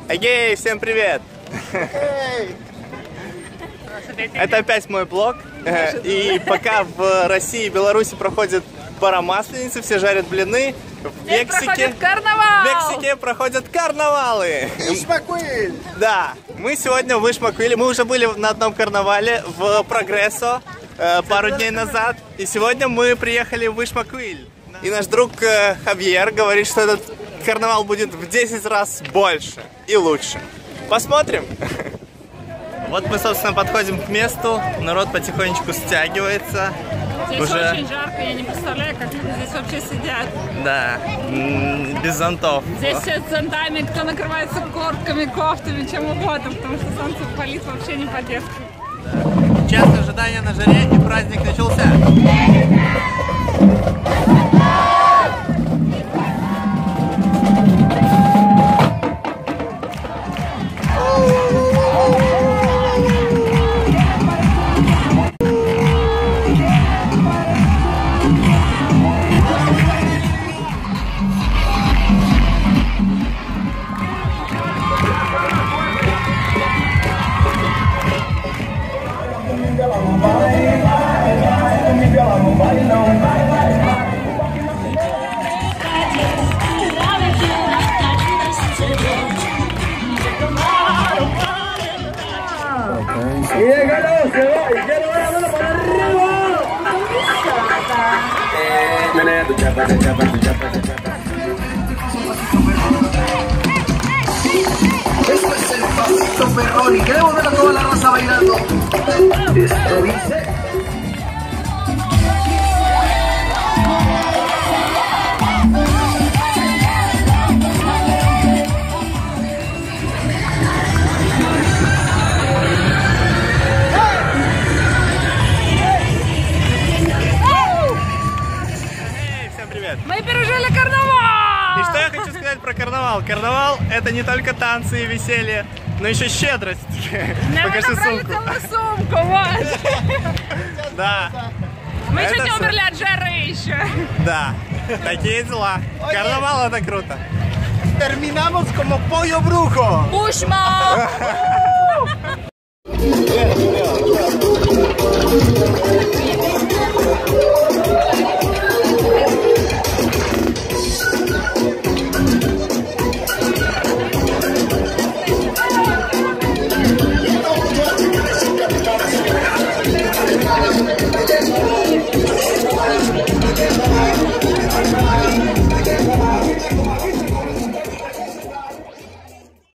Эгей, всем привет! Это опять мой блог. И пока в России и Беларуси проходит пара Масленицы, все жарят блины, в Мексике проходят карнавалы. Вишмакуиль! Да, мы сегодня в Вишмакуиле. Мы уже были на одном карнавале в Прогрессо пару дней назад. И сегодня мы приехали в Вишмакуиль. И наш друг Хавьер говорит, что этот карнавал будет в 10 раз больше и лучше. Посмотрим. Вот мы, собственно, подходим к месту. Народ потихонечку стягивается. Здесь уже очень жарко, я не представляю, как люди здесь вообще сидят. Да, без зонтов. Здесь все с зонтами, кто накрывается куртками, кофтами, чем угодно, потому что солнце палит вообще не по-детски. Час ожидания на жаре, и праздник начался. Esto es el pasito Perroni. Queremos ver a toda la raza bailando. Esto dice. Мы пережили карнавал! И что я хочу сказать про карнавал? Карнавал — это не только танцы и веселье, но еще щедрость. Покажи сумку. Сумку, вот. Да. Мы чуть не умерли от жары еще. Да. Такие дела. Карнавал — это круто. Terminamos como pollo brujo. Пушма!